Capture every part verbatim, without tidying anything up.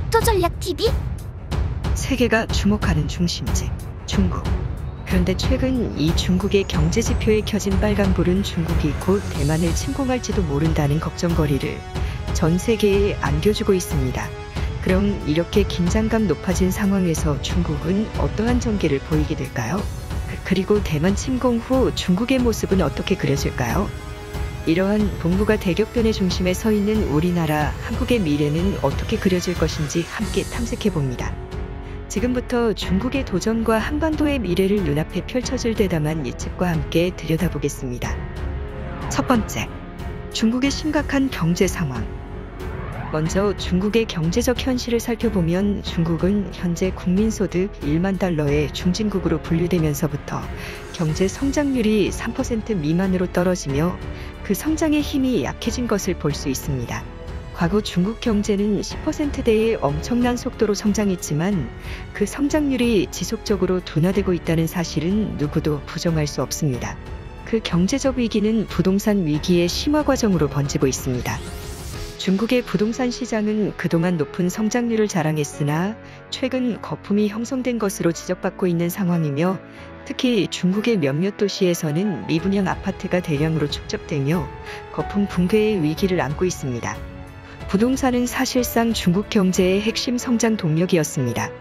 국토전략티비? 세계가 주목하는 중심지, 중국. 그런데 최근 이 중국의 경제지표에 켜진 빨간불은 중국이 곧 대만을 침공할지도 모른다는 걱정거리를 전 세계에 안겨주고 있습니다. 그럼 이렇게 긴장감 높아진 상황에서 중국은 어떠한 전개를 보이게 될까요? 그리고 대만 침공 후 중국의 모습은 어떻게 그려질까요? 이러한 동북아 대격변의 중심에 서 있는 우리나라, 한국의 미래는 어떻게 그려질 것인지 함께 탐색해봅니다. 지금부터 중국의 도전과 한반도의 미래를 눈앞에 펼쳐질 대담한 예측과 함께 들여다보겠습니다. 첫 번째, 중국의 심각한 경제 상황. 먼저 중국의 경제적 현실을 살펴보면 중국은 현재 국민소득 일만 달러의 중진국으로 분류되면서부터 경제 성장률이 삼 퍼센트 미만으로 떨어지며 그 성장의 힘이 약해진 것을 볼 수 있습니다. 과거 중국 경제는 십 퍼센트대의 엄청난 속도로 성장했지만 그 성장률이 지속적으로 둔화되고 있다는 사실은 누구도 부정할 수 없습니다. 그 경제적 위기는 부동산 위기의 심화 과정으로 번지고 있습니다. 중국의 부동산 시장은 그동안 높은 성장률을 자랑했으나 최근 거품이 형성된 것으로 지적받고 있는 상황이며 특히 중국의 몇몇 도시에서는 미분양 아파트가 대량으로 축적되며 거품 붕괴의 위기를 안고 있습니다. 부동산은 사실상 중국 경제의 핵심 성장 동력이었습니다.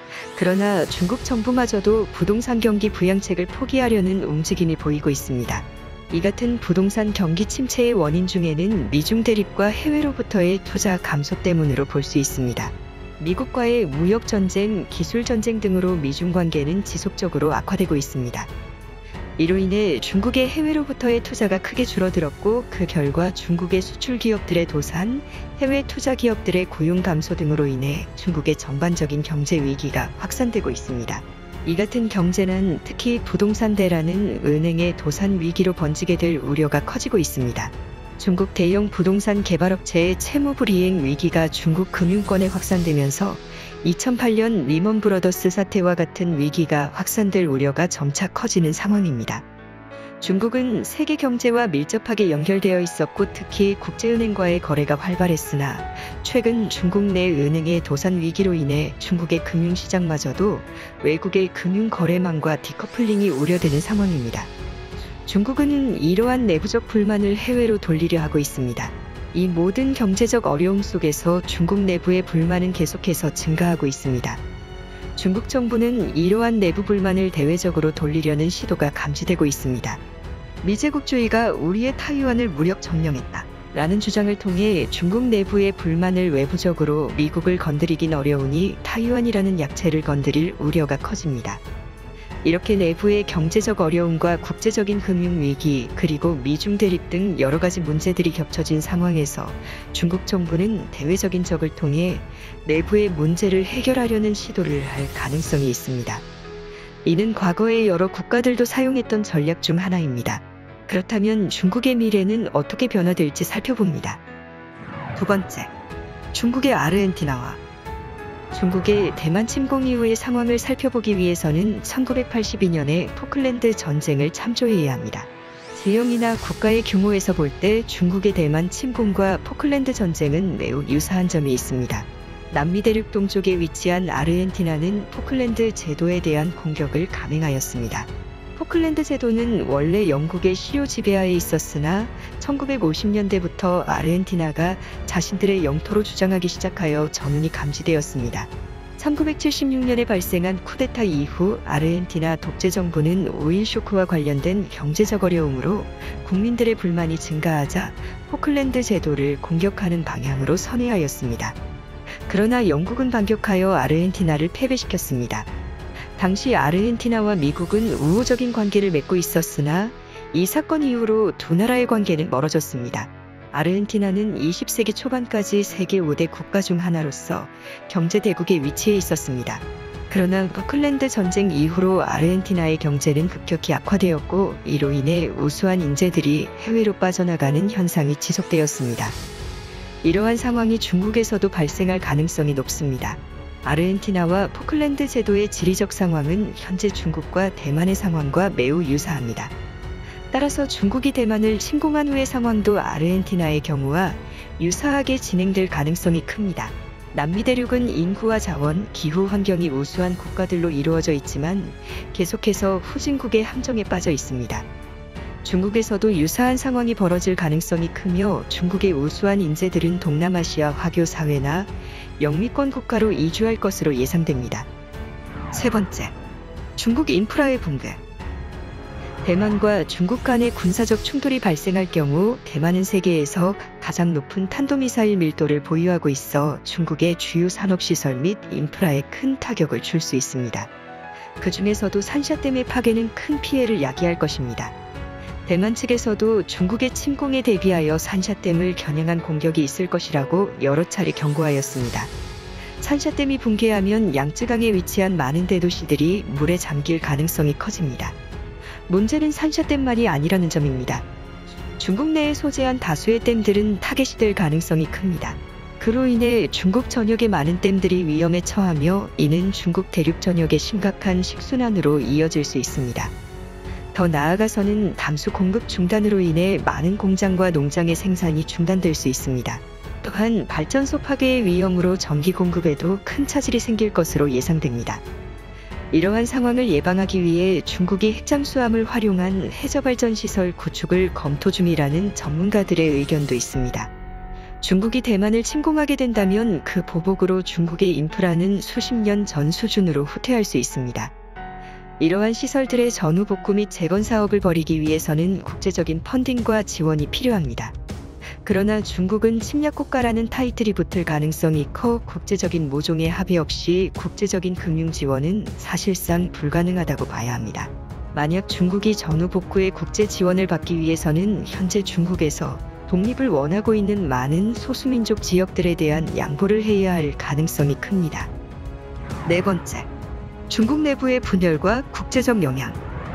그러나 중국 정부마저도 부동산 경기 부양책을 포기하려는 움직임이 보이고 있습니다. 이 같은 부동산 경기 침체의 원인 중에는 미중 대립과 해외로부터의 투자 감소 때문으로 볼 수 있습니다. 미국과의 무역 전쟁, 기술 전쟁 등으로 미중 관계는 지속적으로 악화되고 있습니다. 이로 인해 중국의 해외로부터의 투자가 크게 줄어들었고 그 결과 중국의 수출 기업들의 도산, 해외 투자 기업들의 고용 감소 등으로 인해 중국의 전반적인 경제 위기가 확산되고 있습니다. 이 같은 경제는 특히 부동산 대란은 은행의 도산 위기로 번지게 될 우려가 커지고 있습니다. 중국 대형 부동산 개발업체의 채무 불이행 위기가 중국 금융권에 확산되면서 이천팔 년 리먼 브러더스 사태와 같은 위기가 확산될 우려가 점차 커지는 상황입니다. 중국은 세계 경제와 밀접하게 연결되어 있었고 특히 국제은행과의 거래가 활발했으나 최근 중국 내 은행의 도산 위기로 인해 중국의 금융시장마저도 외국의 금융거래망과 디커플링이 우려되는 상황입니다. 중국은 이러한 내부적 불만을 해외로 돌리려 하고 있습니다. 이 모든 경제적 어려움 속에서 중국 내부의 불만은 계속해서 증가하고 있습니다. 중국 정부는 이러한 내부 불만을 대외적으로 돌리려는 시도가 감지되고 있습니다. 미제국주의가 우리의 타이완을 무력 점령했다 라는 주장을 통해 중국 내부의 불만을 외부적으로 미국을 건드리긴 어려우니 타이완이라는 약체를 건드릴 우려가 커집니다. 이렇게 내부의 경제적 어려움과 국제적인 금융위기 그리고 미중 대립 등 여러 가지 문제들이 겹쳐진 상황에서 중국 정부는 대외적인 적을 통해 내부의 문제를 해결하려는 시도를 할 가능성이 있습니다. 이는 과거의 여러 국가들도 사용했던 전략 중 하나입니다. 그렇다면 중국의 미래는 어떻게 변화될지 살펴봅니다. 두 번째, 중국의 아르헨티나와 중국의 대만 침공 이후의 상황을 살펴보기 위해서는 천구백팔십이 년의 포클랜드 전쟁을 참조해야 합니다. 지형이나 국가의 규모에서 볼 때 중국의 대만 침공과 포클랜드 전쟁은 매우 유사한 점이 있습니다. 남미 대륙 동쪽에 위치한 아르헨티나는 포클랜드 제도에 대한 공격을 감행하였습니다. 포클랜드 제도는 원래 영국의 실효 지배하에 있었으나 천구백오십 년대부터 아르헨티나가 자신들의 영토로 주장하기 시작하여 전운이 감지되었습니다. 천구백칠십육 년에 발생한 쿠데타 이후 아르헨티나 독재 정부는 오일 쇼크와 관련된 경제적 어려움으로 국민들의 불만이 증가하자 포클랜드 제도를 공격하는 방향으로 선회하였습니다. 그러나 영국은 반격하여 아르헨티나를 패배시켰습니다. 당시 아르헨티나와 미국은 우호적인 관계를 맺고 있었으나 이 사건 이후로 두 나라의 관계는 멀어졌습니다. 아르헨티나는 이십 세기 초반까지 세계 오 대 국가 중 하나로서 경제 대국에 위치해 있었습니다. 그러나 포클랜드 전쟁 이후로 아르헨티나의 경제는 급격히 악화되었고 이로 인해 우수한 인재들이 해외로 빠져나가는 현상이 지속되었습니다. 이러한 상황이 중국에서도 발생할 가능성이 높습니다. 아르헨티나와 포클랜드 제도의 지리적 상황은 현재 중국과 대만의 상황과 매우 유사합니다. 따라서 중국이 대만을 침공한 후의 상황도 아르헨티나의 경우와 유사하게 진행될 가능성이 큽니다. 남미 대륙은 인구와 자원, 기후 환경이 우수한 국가들로 이루어져 있지만 계속해서 후진국의 함정에 빠져 있습니다. 중국에서도 유사한 상황이 벌어질 가능성이 크며 중국의 우수한 인재들은 동남아시아 화교 사회나 영미권 국가로 이주할 것으로 예상됩니다. 세 번째, 중국 인프라의 붕괴. 대만과 중국 간의 군사적 충돌이 발생할 경우 대만은 세계에서 가장 높은 탄도미사일 밀도를 보유하고 있어 중국의 주요 산업시설 및 인프라에 큰 타격을 줄 수 있습니다. 그 중에서도 산샤댐의 파괴는 큰 피해를 야기할 것입니다. 대만 측에서도 중국의 침공에 대비하여 산샤댐을 겨냥한 공격이 있을 것이라고 여러 차례 경고하였습니다. 산샤댐이 붕괴하면 양쯔강에 위치한 많은 대도시들이 물에 잠길 가능성이 커집니다. 문제는 산샤댐만이 아니라는 점입니다. 중국 내에 소재한 다수의 댐들은 타겟이 될 가능성이 큽니다. 그로 인해 중국 전역의 많은 댐들이 위험에 처하며 이는 중국 대륙 전역의 심각한 식순환으로 이어질 수 있습니다. 더 나아가서는 담수 공급 중단으로 인해 많은 공장과 농장의 생산이 중단될 수 있습니다. 또한 발전소 파괴의 위험으로 전기 공급에도 큰 차질이 생길 것으로 예상됩니다. 이러한 상황을 예방하기 위해 중국이 핵잠수함을 활용한 해저발전시설 구축을 검토 중이라는 전문가들의 의견도 있습니다. 중국이 대만을 침공하게 된다면 그 보복으로 중국의 인프라는 수십 년 전 수준으로 후퇴할 수 있습니다. 이러한 시설들의 전후 복구 및 재건 사업을 벌이기 위해서는 국제적인 펀딩과 지원이 필요합니다. 그러나 중국은 침략국가라는 타이틀이 붙을 가능성이 커 국제적인 모종의 합의 없이 국제적인 금융 지원은 사실상 불가능하다고 봐야 합니다. 만약 중국이 전후 복구의 국제 지원을 받기 위해서는 현재 중국에서 독립을 원하고 있는 많은 소수민족 지역들에 대한 양보를 해야 할 가능성이 큽니다. 네 번째, 중국 내부의 분열과 국제적 영향.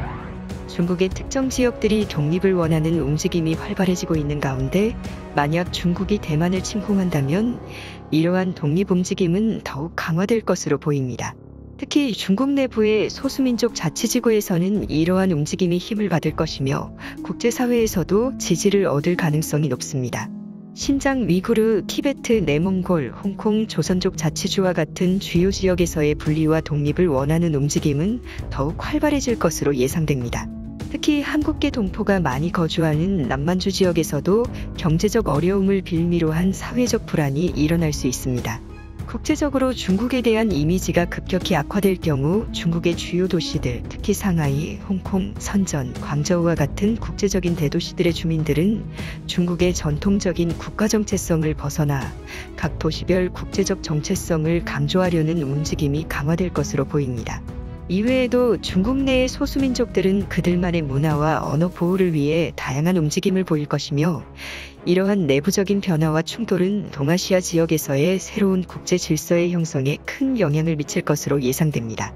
중국의 특정 지역들이 독립을 원하는 움직임이 활발해지고 있는 가운데 만약 중국이 대만을 침공한다면 이러한 독립 움직임은 더욱 강화될 것으로 보입니다. 특히 중국 내부의 소수민족 자치지구에서는 이러한 움직임이 힘을 받을 것이며 국제사회에서도 지지를 얻을 가능성이 높습니다. 신장, 위구르, 티베트, 내몽골, 홍콩, 조선족 자치주와 같은 주요 지역에서의 분리와 독립을 원하는 움직임은 더욱 활발해질 것으로 예상됩니다. 특히 한국계 동포가 많이 거주하는 남만주 지역에서도 경제적 어려움을 빌미로 한 사회적 불안이 일어날 수 있습니다. 국제적으로 중국에 대한 이미지가 급격히 악화될 경우 중국의 주요 도시들, 특히 상하이, 홍콩, 선전, 광저우와 같은 국제적인 대도시들의 주민들은 중국의 전통적인 국가 정체성을 벗어나 각 도시별 국제적 정체성을 강조하려는 움직임이 강화될 것으로 보입니다. 이외에도 중국 내의 소수민족들은 그들만의 문화와 언어 보호를 위해 다양한 움직임을 보일 것이며 이러한 내부적인 변화와 충돌은 동아시아 지역에서의 새로운 국제 질서의 형성에 큰 영향을 미칠 것으로 예상됩니다.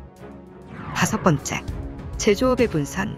다섯 번째, 제조업의 분산.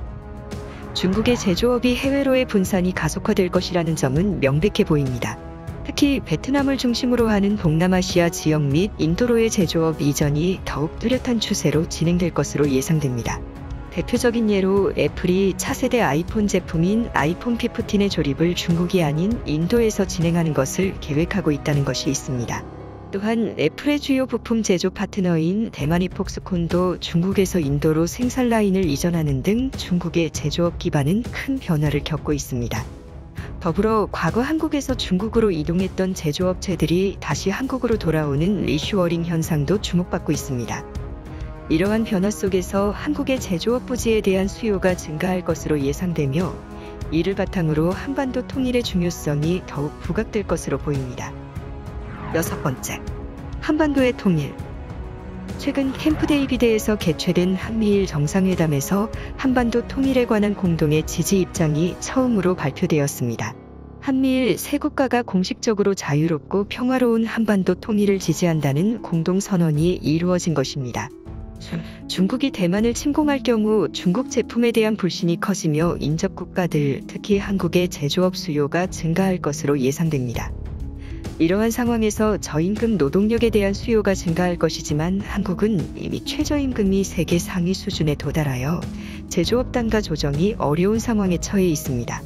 중국의 제조업이 해외로의 분산이 가속화될 것이라는 점은 명백해 보입니다. 특히 베트남을 중심으로 하는 동남아시아 지역 및 인도로의 제조업 이전이 더욱 뚜렷한 추세로 진행될 것으로 예상됩니다. 대표적인 예로 애플이 차세대 아이폰 제품인 아이폰 십오의 조립을 중국이 아닌 인도에서 진행하는 것을 계획하고 있다는 것이 있습니다. 또한 애플의 주요 부품 제조 파트너인 대만의 폭스콘도 중국에서 인도로 생산 라인을 이전하는 등 중국의 제조업 기반은 큰 변화를 겪고 있습니다. 더불어 과거 한국에서 중국으로 이동했던 제조업체들이 다시 한국으로 돌아오는 리슈어링 현상도 주목받고 있습니다. 이러한 변화 속에서 한국의 제조업 부지에 대한 수요가 증가할 것으로 예상되며 이를 바탕으로 한반도 통일의 중요성이 더욱 부각될 것으로 보입니다. 여섯 번째, 한반도의 통일. 최근 캠프 데이비드에서 개최된 한미일 정상회담에서 한반도 통일에 관한 공동의 지지 입장이 처음으로 발표되었습니다. 한미일 세 국가가 공식적으로 자유롭고 평화로운 한반도 통일을 지지한다는 공동선언이 이루어진 것입니다. 중국이 대만을 침공할 경우 중국 제품에 대한 불신이 커지며 인접 국가들, 특히 한국의 제조업 수요가 증가할 것으로 예상됩니다. 이러한 상황에서 저임금 노동력에 대한 수요가 증가할 것이지만 한국은 이미 최저임금이 세계 상위 수준에 도달하여 제조업 단가 조정이 어려운 상황에 처해 있습니다.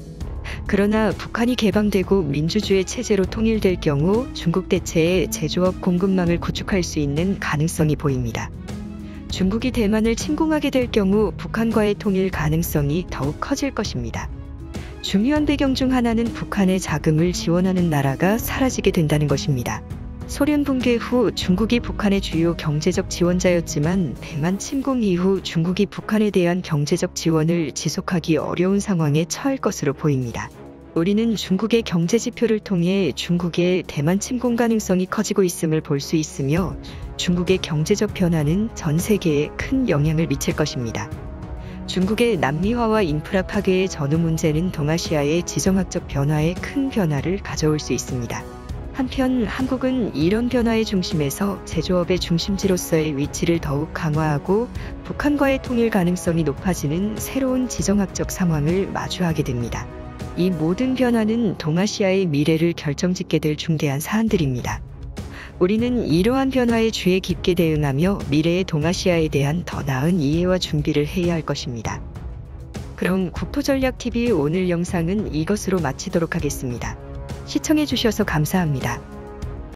그러나 북한이 개방되고 민주주의 체제로 통일될 경우 중국 대체의 제조업 공급망을 구축할 수 있는 가능성이 보입니다. 중국이 대만을 침공하게 될 경우 북한과의 통일 가능성이 더욱 커질 것입니다. 중요한 배경 중 하나는 북한의 자금을 지원하는 나라가 사라지게 된다는 것입니다. 소련 붕괴 후 중국이 북한의 주요 경제적 지원자였지만 대만 침공 이후 중국이 북한에 대한 경제적 지원을 지속하기 어려운 상황에 처할 것으로 보입니다. 우리는 중국의 경제 지표를 통해 중국의 대만 침공 가능성이 커지고 있음을 볼 수 있으며 중국의 경제적 변화는 전 세계에 큰 영향을 미칠 것입니다. 중국의 남미화와 인프라 파괴의 전후 문제는 동아시아의 지정학적 변화에 큰 변화를 가져올 수 있습니다. 한편 한국은 이런 변화의 중심에서 제조업의 중심지로서의 위치를 더욱 강화하고 북한과의 통일 가능성이 높아지는 새로운 지정학적 상황을 마주하게 됩니다. 이 모든 변화는 동아시아의 미래를 결정짓게 될 중대한 사안들입니다. 우리는 이러한 변화에 주의 깊게 대응하며 미래의 동아시아에 대한 더 나은 이해와 준비를 해야 할 것입니다. 그럼 국토전략티비 오늘 영상은 이것으로 마치도록 하겠습니다. 시청해주셔서 감사합니다.